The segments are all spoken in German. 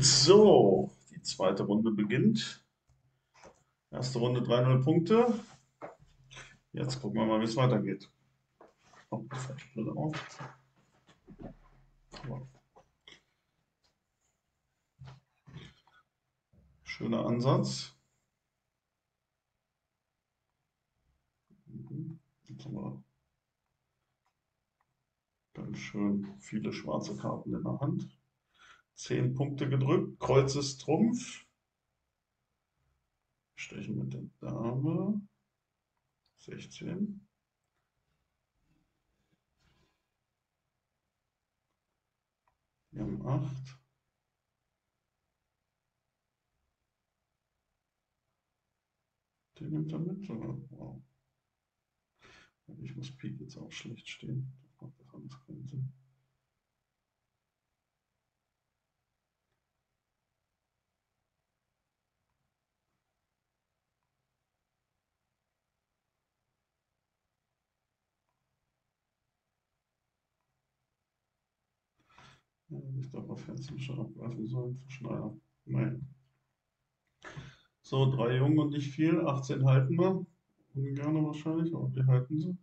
So, die zweite Runde beginnt. Erste Runde 3-0 Punkte. Jetzt gucken wir mal, wie es weitergeht. Oh, die falsche Brille auf. Aber schöner Ansatz. Jetzt haben wir ganz schön viele schwarze Karten in der Hand. 10 Punkte gedrückt. Kreuz ist Trumpf. Stechen mit der Dame. 16. Wir haben 8. Den nimmt er mit. Wow. Ich muss Pik jetzt auch schlecht stehen. Das macht das alles keinen Sinn. Ja, ich darf auf Herzliche abwerfen sollen für Schneider. Nein. So, 3 Jungen und nicht viel. 18 halten wir. Ungerne wahrscheinlich, aber wir halten sie.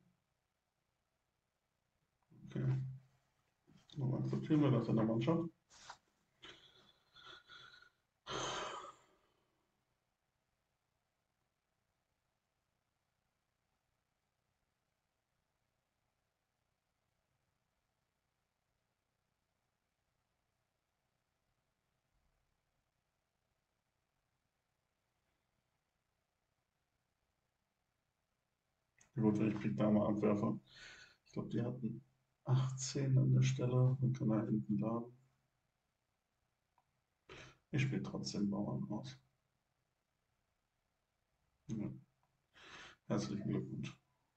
Okay. Dann akzeptieren wir das in der Mannschaft. Gut, wenn ich Pik Dame abwerfe. Ich glaube, die hatten 18 an der Stelle. Dann kann er hinten laden. Ich spiele trotzdem Bauern aus. Ja. Herzlichen Glückwunsch.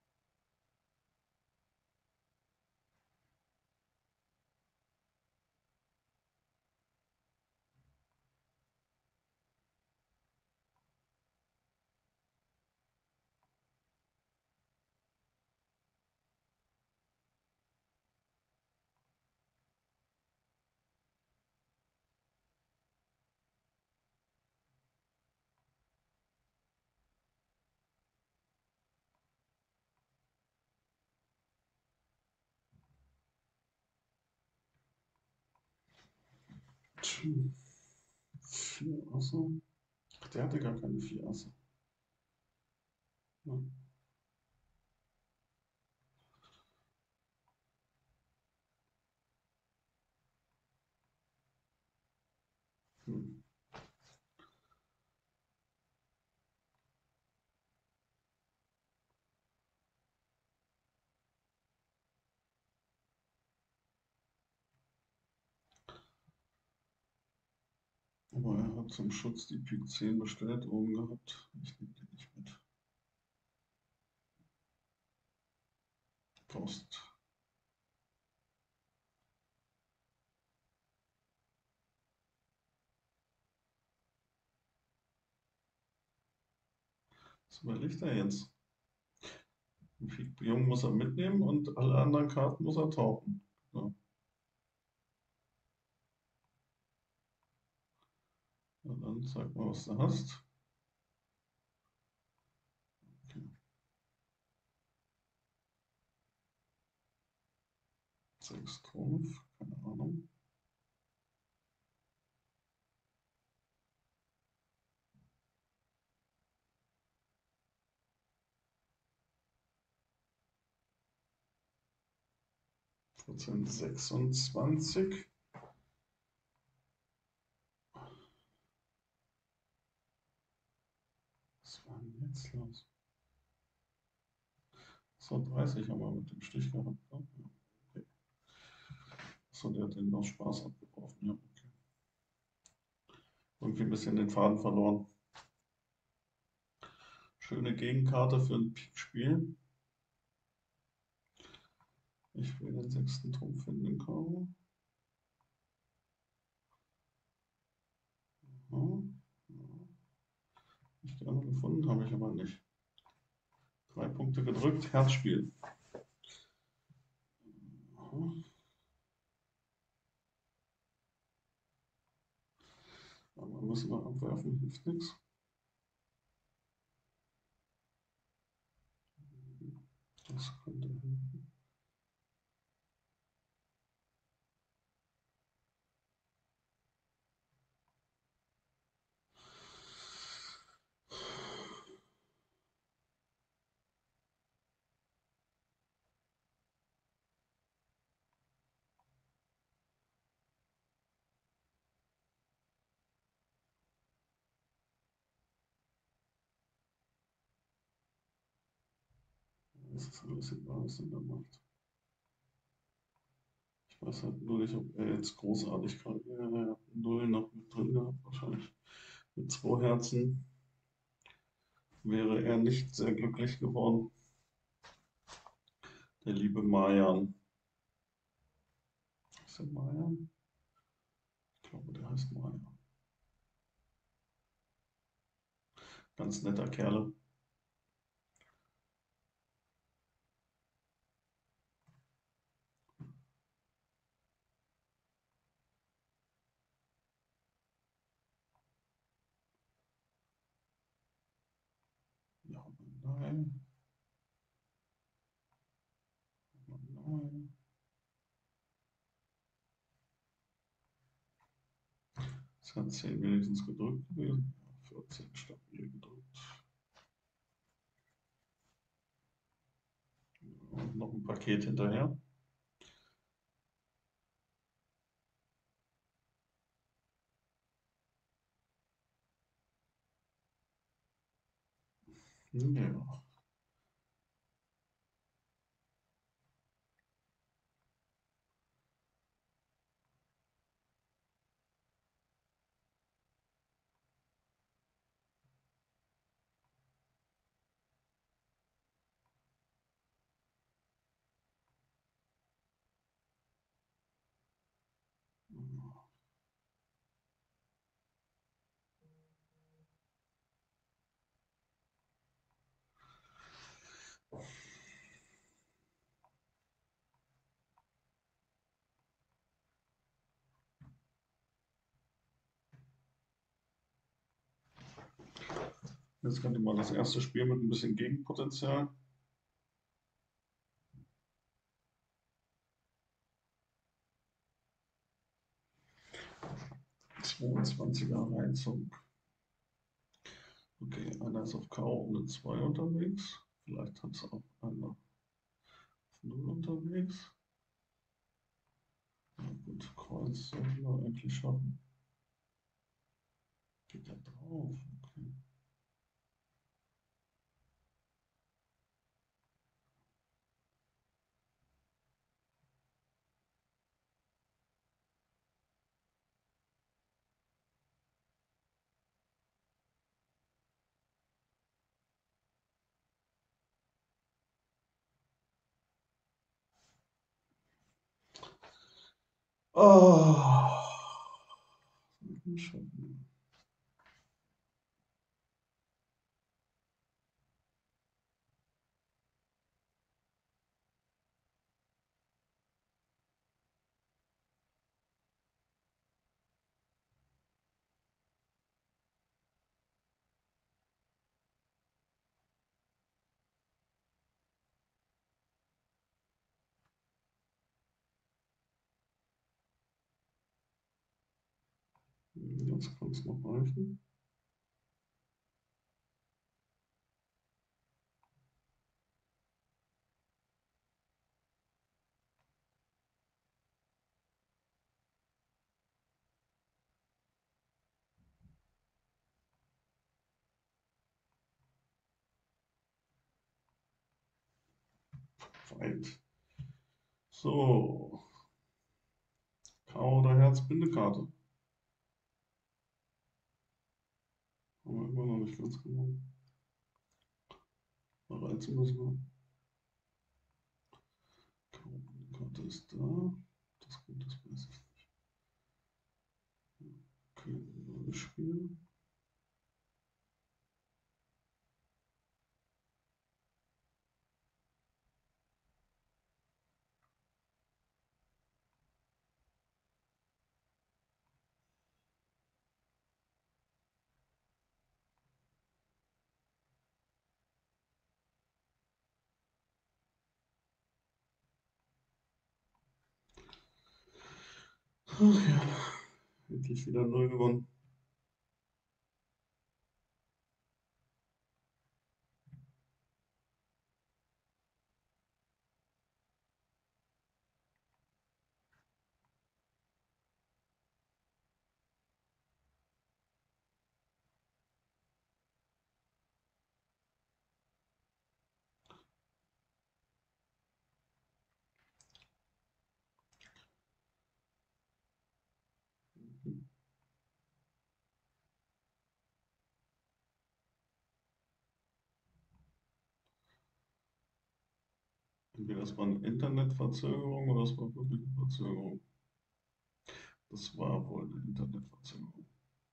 Tschüss. 4 Asse. Ach, der hatte gar keine 4 Asse. Ja. Hm. Aber er hat zum Schutz die Pik 10 bestellt oben gehabt. Ich nehme die nicht mit. Post. Was überlegt er jetzt? Den Pik Jung muss er mitnehmen und alle anderen Karten muss er tauchen. Ja. Na dann zeig mal, was du hast. Okay. 6 Trumpf, keine Ahnung. Prozent 26. Was war denn jetzt los? So, 30 haben wir mit dem Stich gehabt. Ne? Okay. So, der hat den aus Spaß abgeworfen. Ja, okay. Irgendwie ein bisschen den Faden verloren. Schöne Gegenkarte für ein Pik-Spiel. Ich will den 6. Trumpf in den Karo. Ja, nicht gerne gefunden, habe ich aber nicht. 3 Punkte gedrückt, Herzspiel. Einmal müssen wir abwerfen, hilft nichts. Das könnte helfen. Es ist alles egal, was er da macht. Ich weiß halt nur nicht, ob er jetzt großartig kann. Er hat 0 noch mit drin gehabt, wahrscheinlich. Mit 2 Herzen wäre er nicht sehr glücklich geworden. Der liebe Mayan. Ist der Mayan? Ich glaube, der heißt Mayan. Ganz netter Kerl. Ja, nein. Nein. Es hat 10 wenigstens gedrückt gewesen. 14 stabil gedrückt. Und noch ein Paket hinterher. Ja. Jetzt könnte man das erste Spiel mit ein bisschen Gegenpotenzial. 22er Reizung. Okay, einer ist auf K ohne 2 unterwegs. Vielleicht hat es auch einer auf 0 unterwegs. Ja gut, Kreuz sollten wir eigentlich schaffen. Geht ja drauf. Okay. Oh. Schaffen. Jetzt kann es noch reichen. Weit. So. Karo oder Herz, Bindekarte. Haben wir immer noch nicht ganz genau. Reizen müssen wir. Karo, Bindekarte ist da. Das gut, das weiß ich nicht. Okay, neues Spiel. Ach ja, endlich wieder 0 gewonnen. Entweder das war eine Internetverzögerung oder das war wirklich eine Verzögerung. Das war wohl eine Internetverzögerung.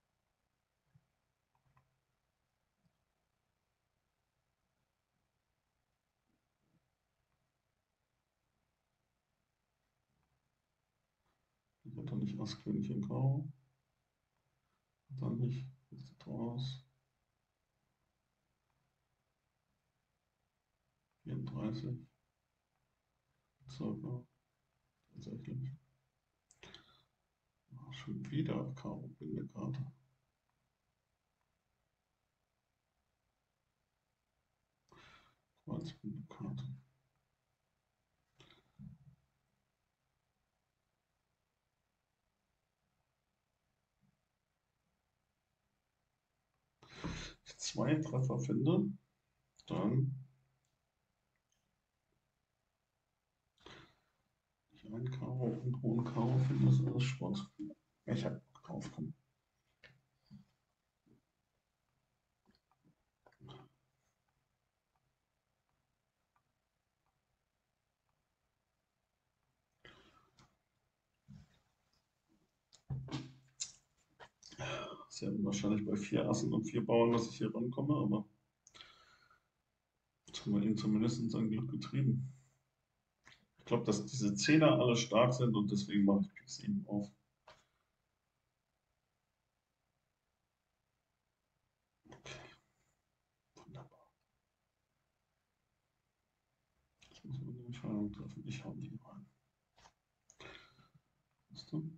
Ich hatte nicht Ass, König in Karo. Dann nicht. Wie sieht das aus? 34. Circa. Tatsächlich. Ach, schon wieder Karo Bindekarte. Kreuz Bindekarte. Ich 2 Treffer finde, dann ich ein Karo und hohen Karo finde, ist alles Schrott. Ich habe drauf kommen. Sehr unwahrscheinlich bei 4 Assen und 4 Bauern, dass ich hier rankomme, aber jetzt haben wir ihn zumindest in sein Glück getrieben. Ich glaube, dass diese Zehner alle stark sind und deswegen mache ich Pik 7 auf. Wunderbar. Jetzt muss man eine Entscheidung treffen. Ich hau die rein. Weißt du?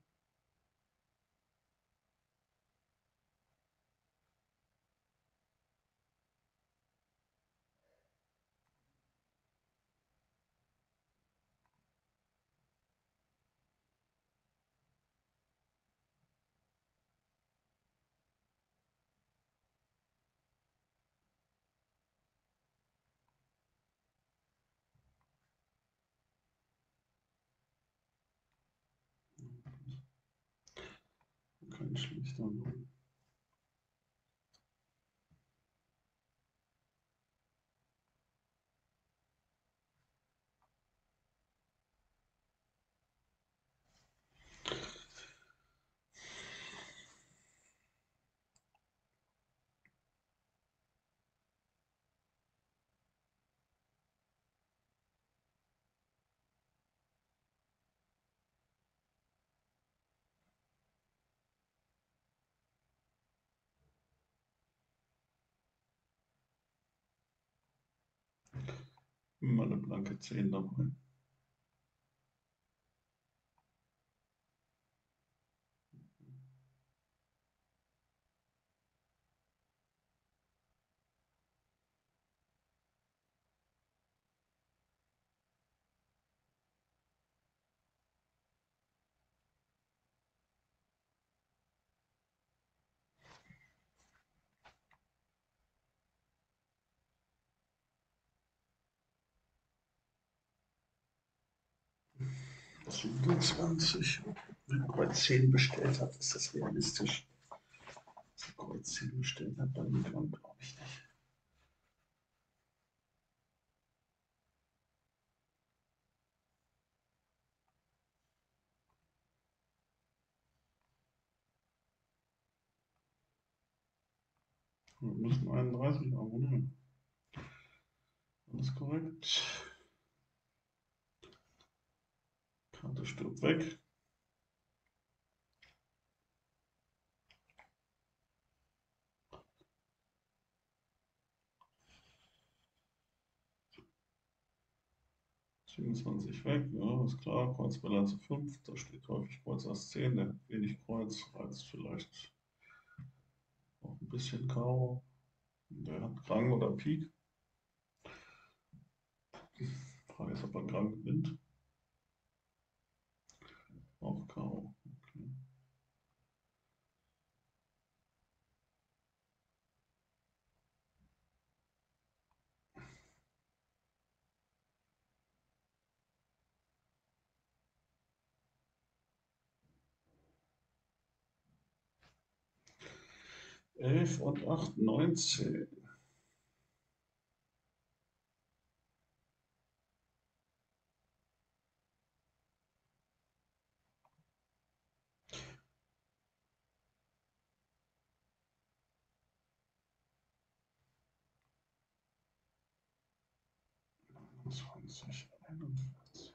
Kein schlechter Mann. Immer eine blanke 10 dabei. Das 27. Wenn Kreuz 10 bestellt hat, ist das realistisch. Dass er Kreuz 10 bestellt hat, bei mir glaube ich nicht. Wir müssen 31 abonnieren. Alles korrekt. Karte stirbt weg. 27 weg, ja, ist klar. Kreuz Bella zu 5, da steht häufig Kreuz Ass 10, der hat wenig Kreuz, reizt vielleicht auch ein bisschen Karo. Der hat Krang oder Pik. Frage ist, ob er Krang gewinnt. Auch Karo. Okay. 11 und 8, 19. Zwanzig, 41.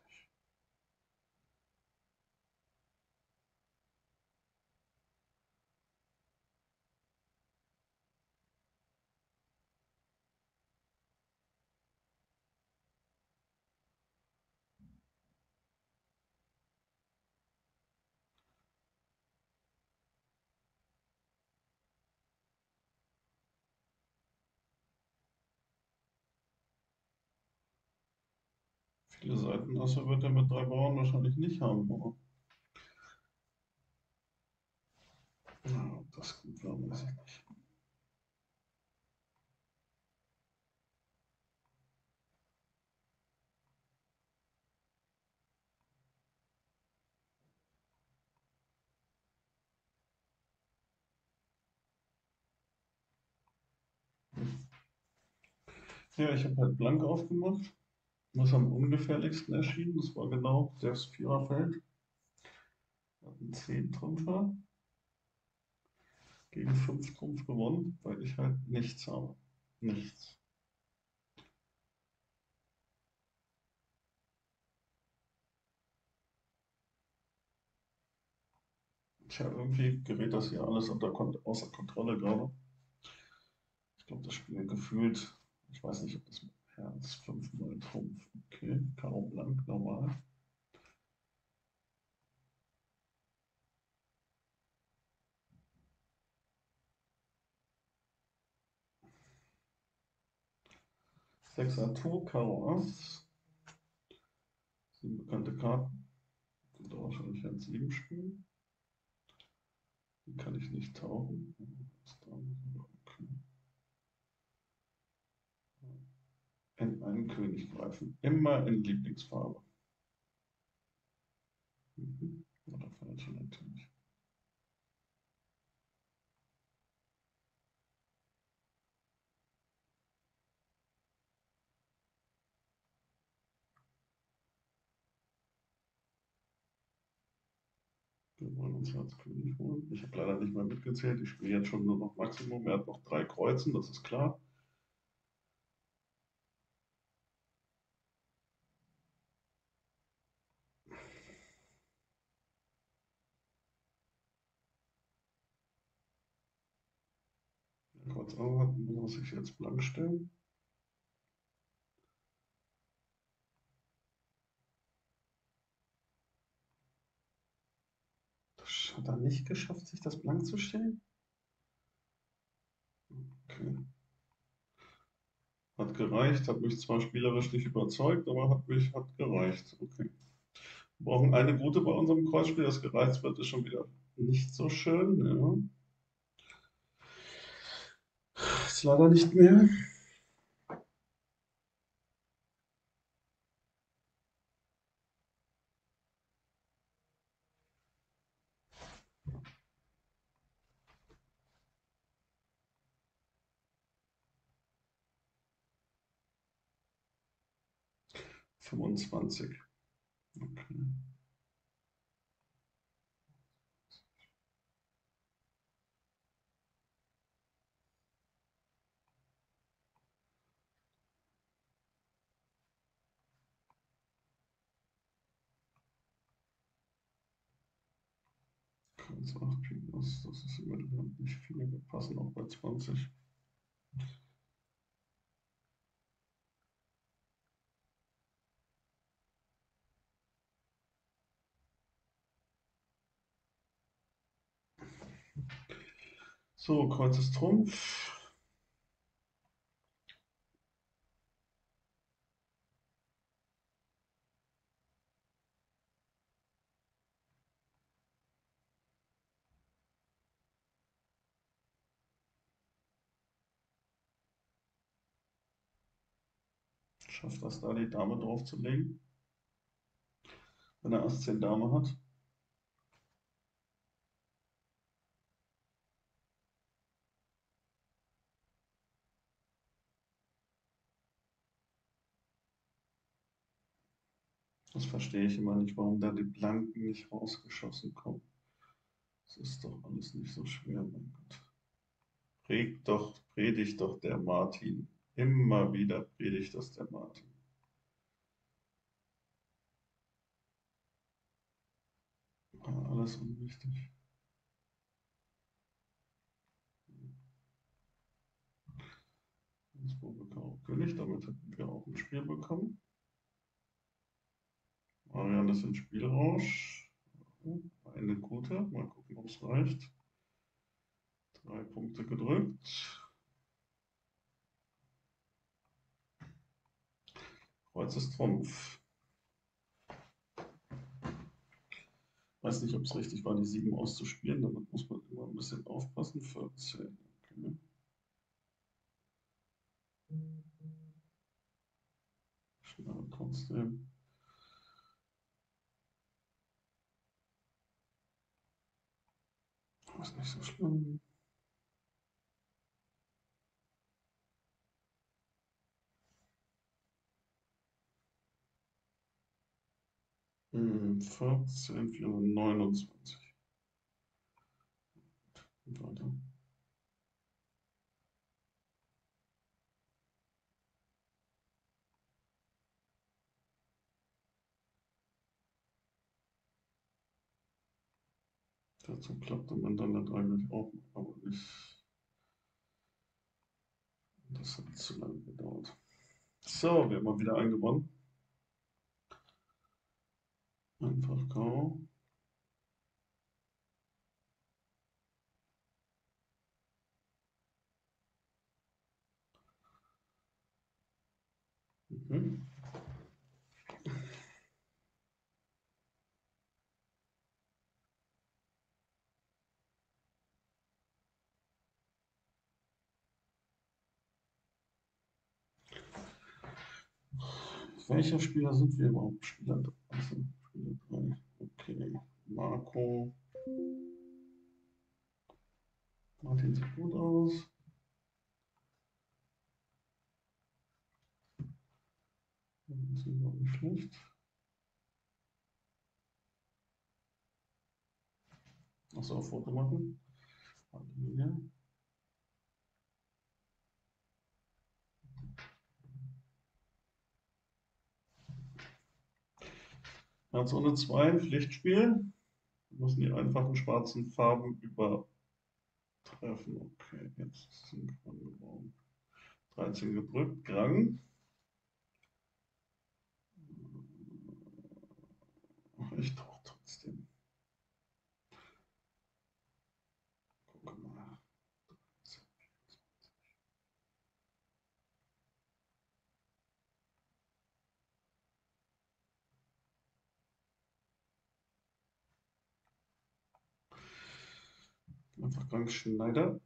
Viele Seitenasse wird er mit 3 Bauern wahrscheinlich nicht haben, aber ja, ob das gut war, weiß ich nicht. Ja, ich habe halt blank aufgemacht. Was am ungefährlichsten erschienen, das war genau das Viererfeld. Hat einen 10-Trümpfer gegen 5 Trumpf gewonnen, weil ich halt nichts habe. Nichts. Tja, irgendwie gerät das hier alles außer Kontrolle gerade. Ich glaube, das Spiel gefühlt, ich weiß nicht, ob das mit Herz 5-mal Trumpf, okay, Karo blank, normal. Sechser Tour, Karo Ass, 7 bekannte Karten. Und da wahrscheinlich Herz 7 spielen. Die kann ich nicht tauchen. Okay. In einen König greifen. Immer in Lieblingsfarbe. Mhm. Oder falsche natürlich. Wir wollen uns als König holen. Ich habe leider nicht mehr mitgezählt. Ich spiele jetzt schon nur noch Maximum. Er hat noch 3 Kreuzen, das ist klar. Kreuz Auge muss ich jetzt blank stellen. Das hat er nicht geschafft, sich das blank zu stellen? Okay. Hat gereicht, hat mich zwar spielerisch nicht überzeugt, aber hat gereicht. Okay. Wir brauchen eine gute bei unserem Kreuzspiel, das gereizt wird, ist schon wieder nicht so schön. Ja. Ist leider nicht mehr. Fünfundzwanzig. Okay. Kreuz 8 Pik Ass, das ist im Mittelhand nicht viel. Wir passen auch bei 20. So, Kreuz ist Trumpf. Schafft das da, die Dame draufzulegen, wenn er Ass 10 Dame hat? Das verstehe ich immer nicht, warum da die Blanken nicht rausgeschossen kommen. Das ist doch alles nicht so schwer, mein Gott. Predigt doch der Martin. Immer wieder predigt das der Martin. Alles unwichtig. Jetzt wo wir Karo König, damit hätten wir auch ein Spiel bekommen. Marian ist in Spielrausch. Eine gute. Mal gucken, ob es reicht. 3 Punkte gedrückt. Kreuz ist Trumpf. Weiß nicht, ob es richtig war, die 7 auszuspielen. Damit muss man immer ein bisschen aufpassen. 14. Okay. Schnell trotzdem. Ist nicht so schlimm. Hm, 14, 429. Und weiter. Dazu klappte man dann das eigentlich auch, aber nicht. Das hat zu lange gedauert. So, wir haben mal wieder eingewonnen. Einfach Karo. Mhm. Welcher Spieler sind wir überhaupt? Spieler 3. Also, Spieler 3. Okay. Marco. Martin sieht gut aus. Das ist überhaupt nicht schlecht. Achso, Foto machen. Halleluja. Herz ohne 2, Pflichtspiel. Wir müssen die einfachen schwarzen Farben übertreffen. Okay, jetzt sind wir 13 gedrückt. Grang. Ach, ich doch trotzdem. Guck mal. Einfach Grang Schneider.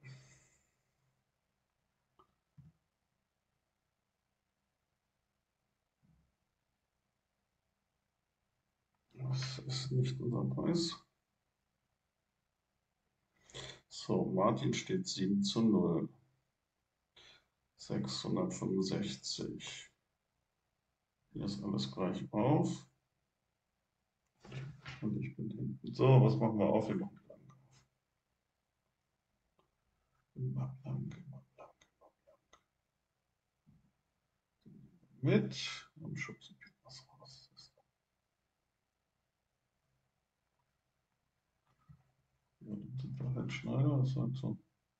Das ist nicht unser Preis. So, Martin steht 7:0. 665. Hier ist alles gleich auf. Und ich bin hinten. So, was machen wir auf? Wir machen blank auf. Immer blank, immer blank, immer blank. Mit und schubsen was raus. Ja, dann sind wir halt Schneider, das ist halt so.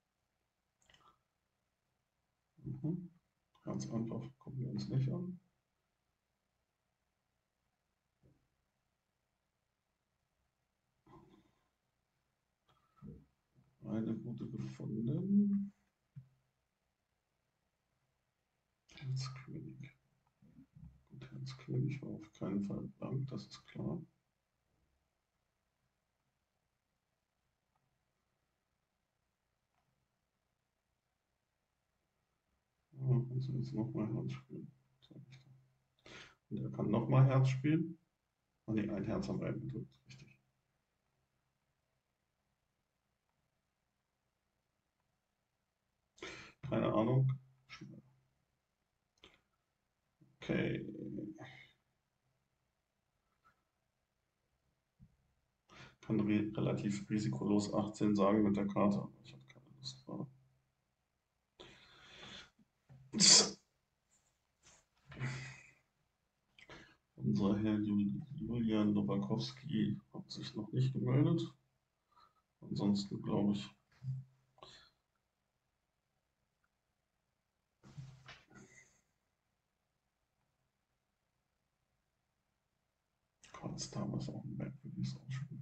Ganz einfach, gucken wir uns nicht an. keine gute gefunden. Herz König. Gut, Herz König war auf keinen Fall blank, das ist klar. Ja, also jetzt nochmal Herz spielen. Und er kann nochmal Herz spielen. Oh ne, ein Herz haben wir gedrückt, richtig. Keine Ahnung. Okay. Kann relativ risikolos 18 sagen mit der Karte, aber ich habe keine Lust gerade. Unser Herr Julian Nowakowski hat sich noch nicht gemeldet. Ansonsten glaube ich, Kreuz Dame ist auch ein merkwürdiges Ausspiel.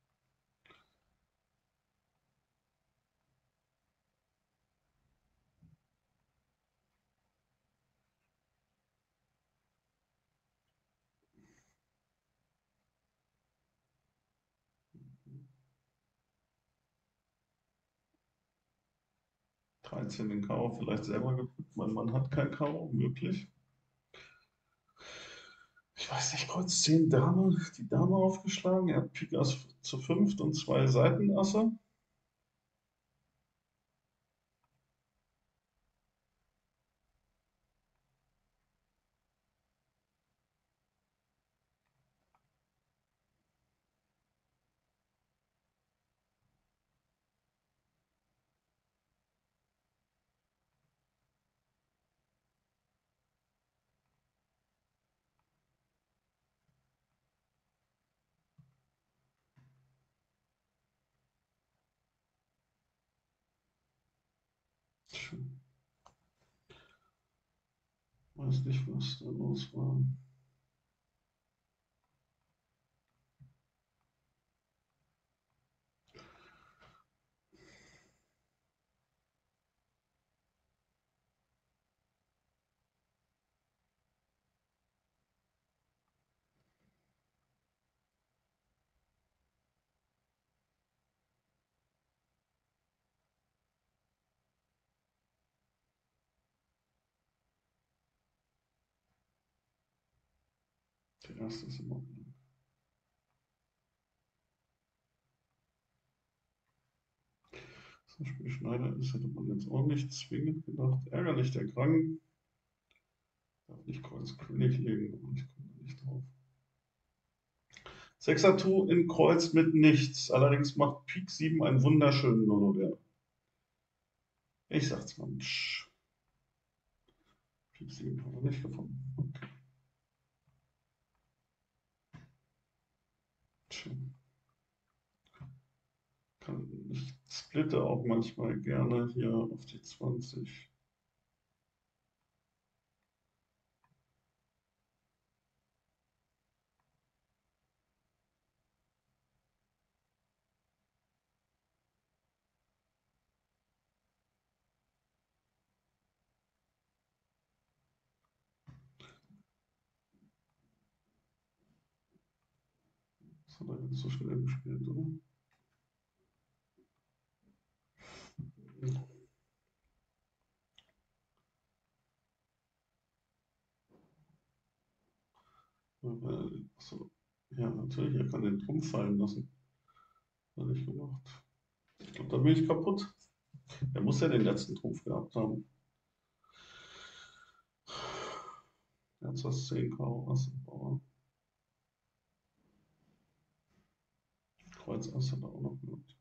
Mhm. 13 den Karo vielleicht selber gedrückt. Mein Mann hat kein Karo, möglich. Ich weiß nicht, Kreuz 10 Dame, die Dame aufgeschlagen. Er hat Pik Ass zu 5 und 2 Seitenasse. Tja, weiß nicht, was da los war. Der erste ist immer blank. Das Spiel Schneider ist, hätte man jetzt auch nicht zwingend gedacht. Ärgerlich, der Krang. Darf nicht Kreuz König legen, aber ich komme da nicht drauf. Sechser Tu in Kreuz mit nichts. Allerdings macht Pik 7 einen wunderschönen Nullover. Ich sag's mal. Pik 7 haben wir nicht gefunden. Okay. Tja. Ich splitte auch manchmal gerne hier auf die 20. Das hat er jetzt so schnell gespielt, oder? Achso, ja, natürlich, er kann den Trumpf fallen lassen. Hat er nicht gemacht. Ich glaube, da bin ich kaputt. Er muss ja den letzten Trumpf gehabt haben. Herz Ass 10, Karo Ass, Bauer. Kreuz Ass hat er auch noch gehabt.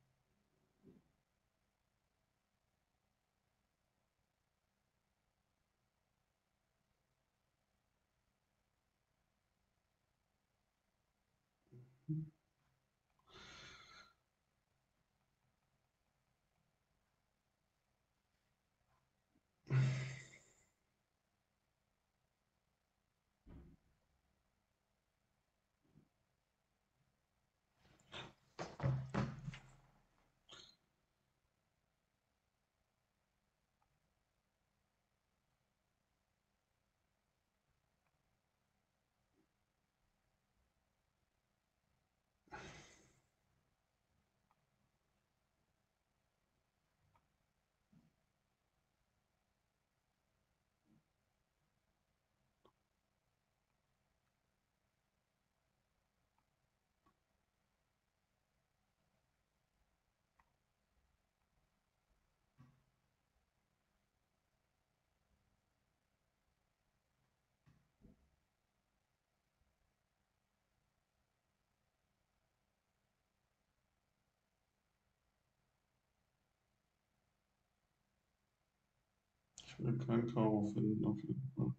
will kein Karo finden auf jeden Fall.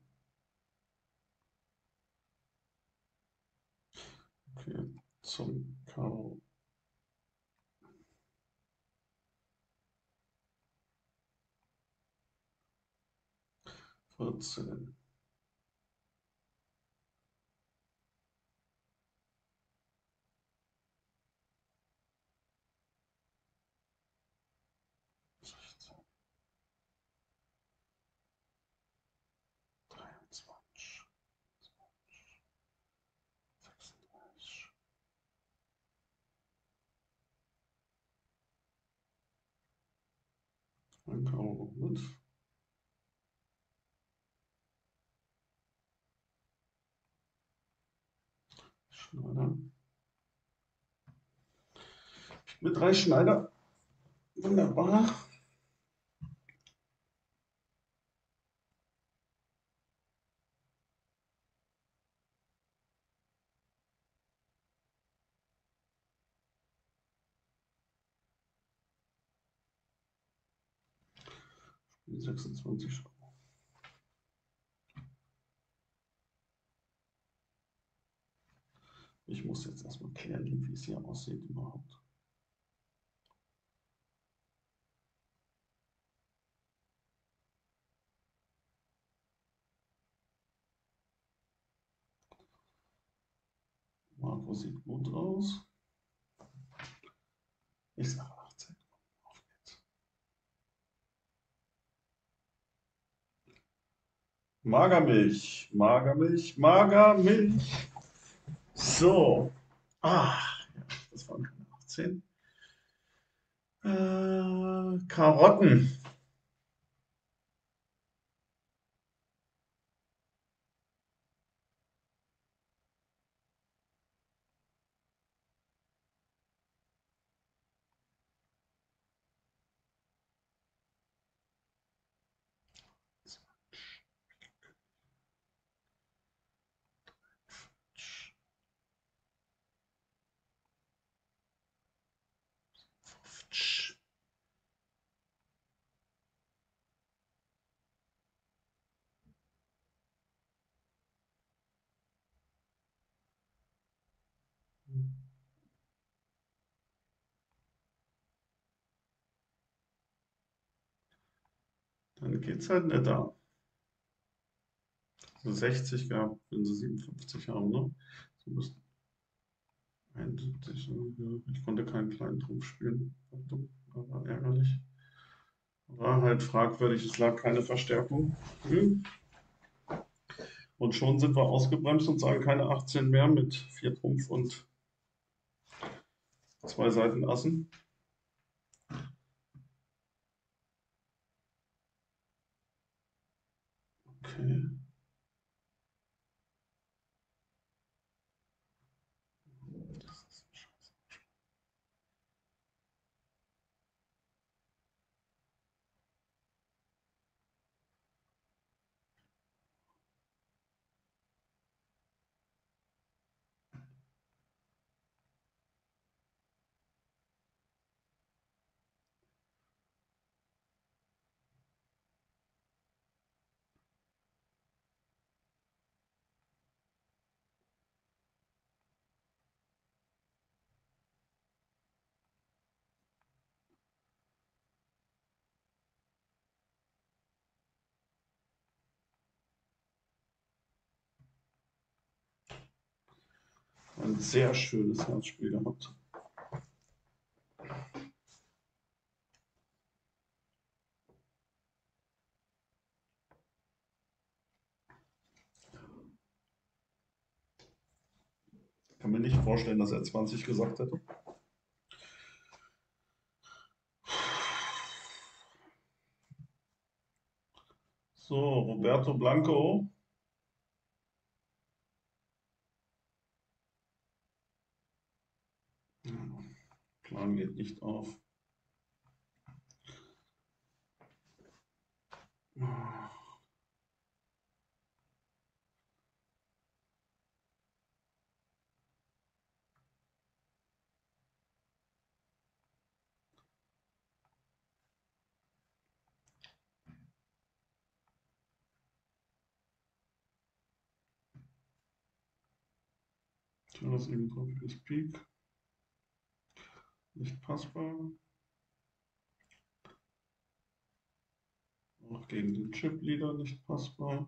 Okay, zum Karo. Vierzehn. Sechzehn. 23. 36. Ein Karo mit. Schneider. Mit 3 Schneider. Wunderbar. Spiel 26. Ich muss jetzt erstmal klären, wie es hier aussieht überhaupt. Marco sieht gut aus. Ich sage 18. Auf geht's. Magermilch, Magermilch, Magermilch. So. Ach, ja, das waren keine 18. Karotten. Dann geht's halt nicht da. So 60 gehabt, wenn sie 57 haben, ne? So müssten 71, ja. Ich konnte keinen kleinen Trumpf spielen. Aber ärgerlich. War halt fragwürdig, es lag keine Verstärkung. Und schon sind wir ausgebremst und sagen keine 18 mehr mit 4 Trumpf und 2 Seitenassen. Okay. Das ist scheiße. Ein sehr schönes Herzspiel gehabt. Ich kann mir nicht vorstellen, dass er 20 gesagt hätte. So, Roberto Blanco. Plan geht nicht auf. Das eben Trumpfiges Pik. Nicht passbar. Auch gegen den Chip-Leader nicht passbar.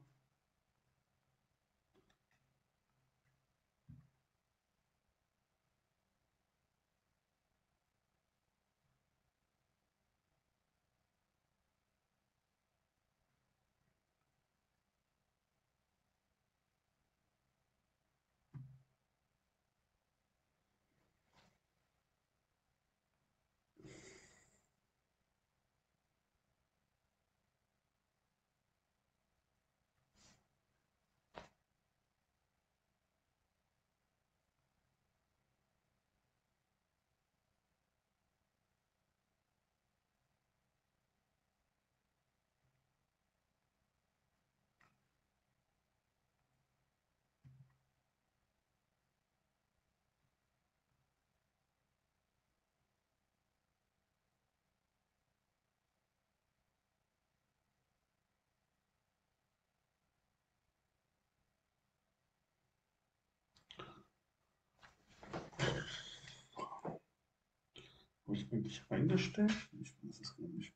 Habe ich eigentlich reingestellt? Ich weiß es gar nicht.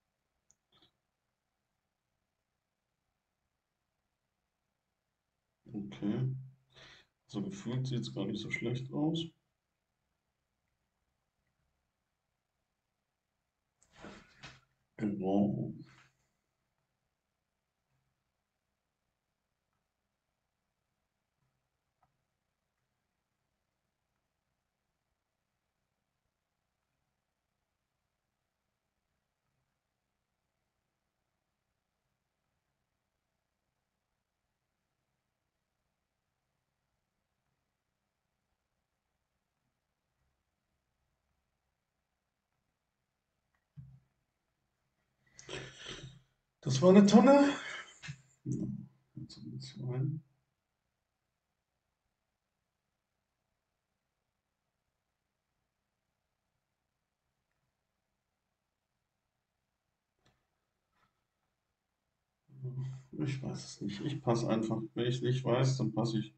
Okay. So gefühlt sieht es gar nicht so schlecht aus. Genau. Das war eine Tonne. Ja, jetzt haben wir zwei. Ich weiß es nicht. Ich passe einfach. Wenn ich es nicht weiß, dann passe ich.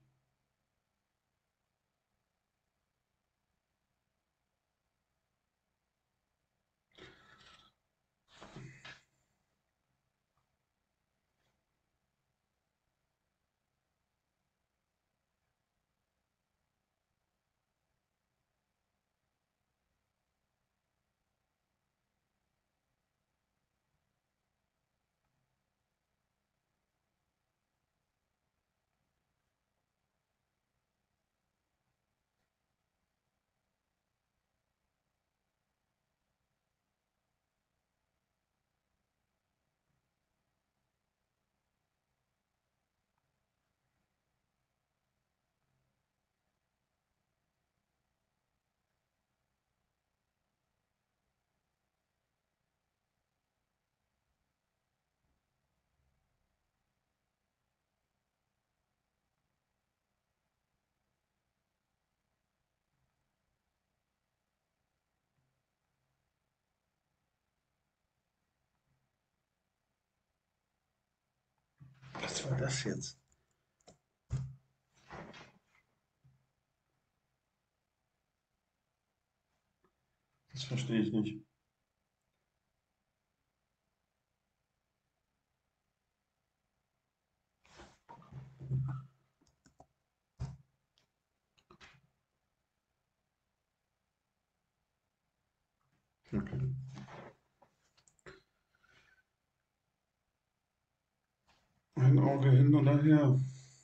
Was war das jetzt? Das verstehe ich nicht. Okay. Ein Auge hin oder her.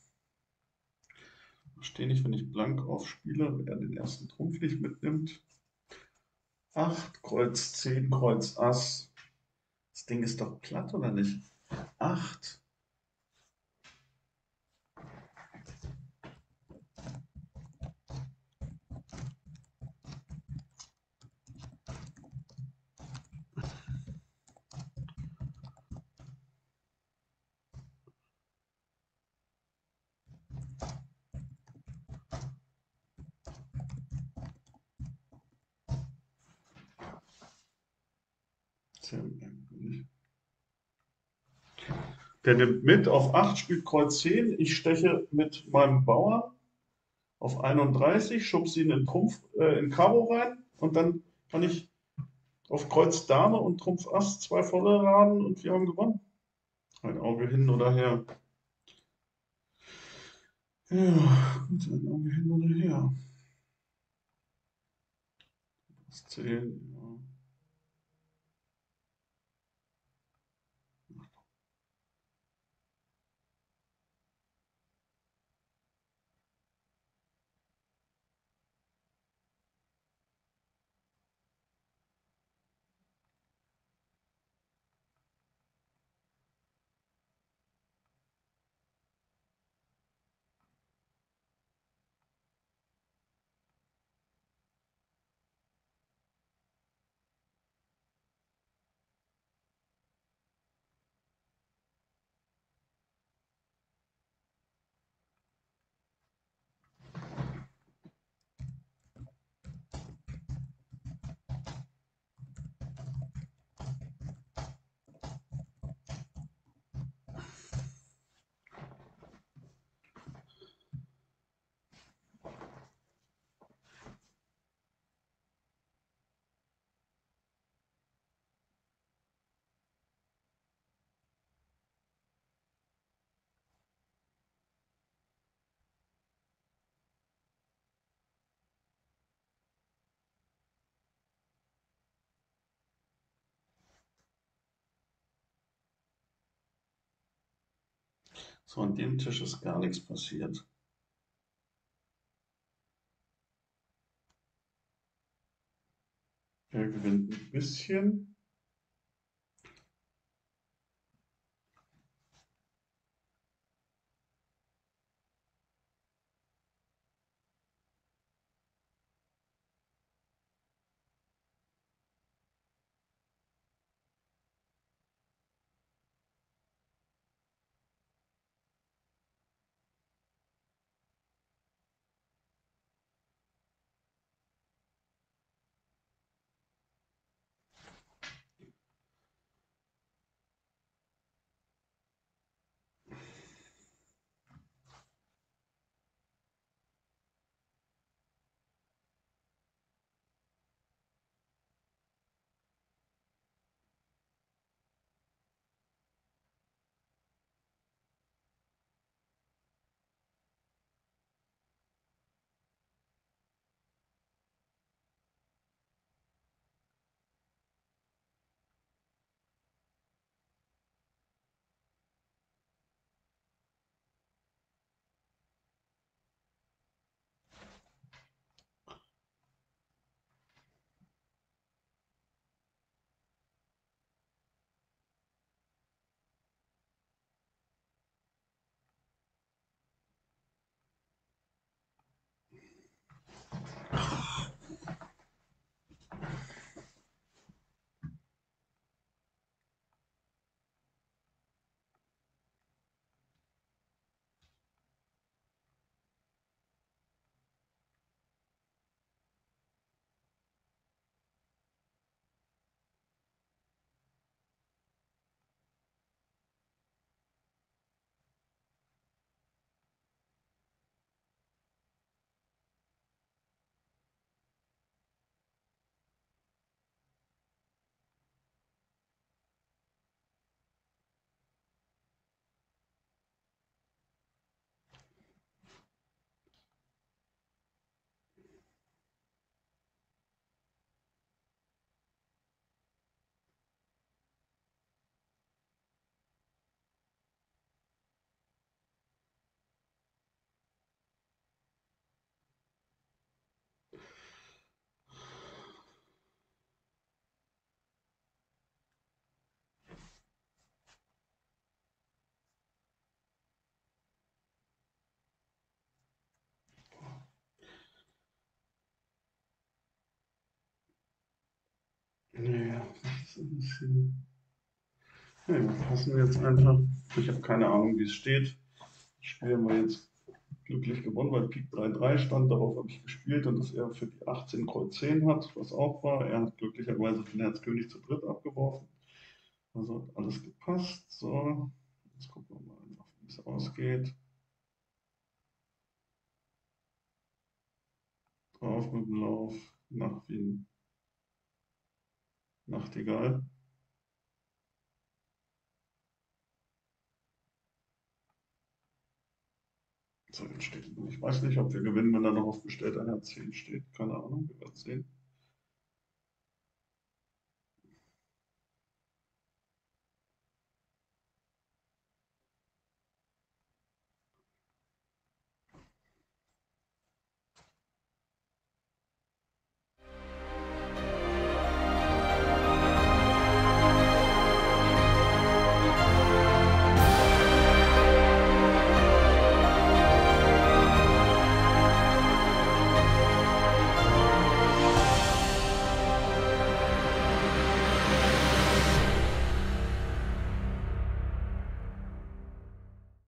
Verstehe nicht, wenn ich blank aufspiele, wer den ersten Trumpf nicht mitnimmt. 8, Kreuz 10, Kreuz Ass. Das Ding ist doch platt, oder nicht? 8. Sehr merkwürdig. Der nimmt mit auf 8, spielt Kreuz 10. Ich steche mit meinem Bauer. auf 31, schubse ihn in Trumpf, in Karo rein und dann kann ich auf Kreuz Dame und Trumpf Ass zwei volle laden und wir haben gewonnen. Ein Auge hin oder her. Ja, gut, ein Auge hin oder her. Das 10, ja. So, an dem Tisch ist gar nichts passiert. Er gewinnt ein bisschen. Naja, das ist ein bisschen. Ja, wir passen jetzt einfach. Ich habe keine Ahnung, wie es steht. Ich spiele mal jetzt glücklich gewonnen, weil Pik 3-3 stand. Darauf habe ich gespielt und dass er für die 18 Kreuz 10 hat, was auch war. Er hat glücklicherweise den Herz König zu dritt abgeworfen. Also hat alles gepasst. So, jetzt gucken wir mal einfach, wie es ausgeht. Drauf mit dem Lauf nach Wien. Nachtigall. So, jetzt steht. Ich weiß nicht, ob wir gewinnen, wenn da noch auf gestellter Herz 10 steht. Keine Ahnung, wir werden sehen.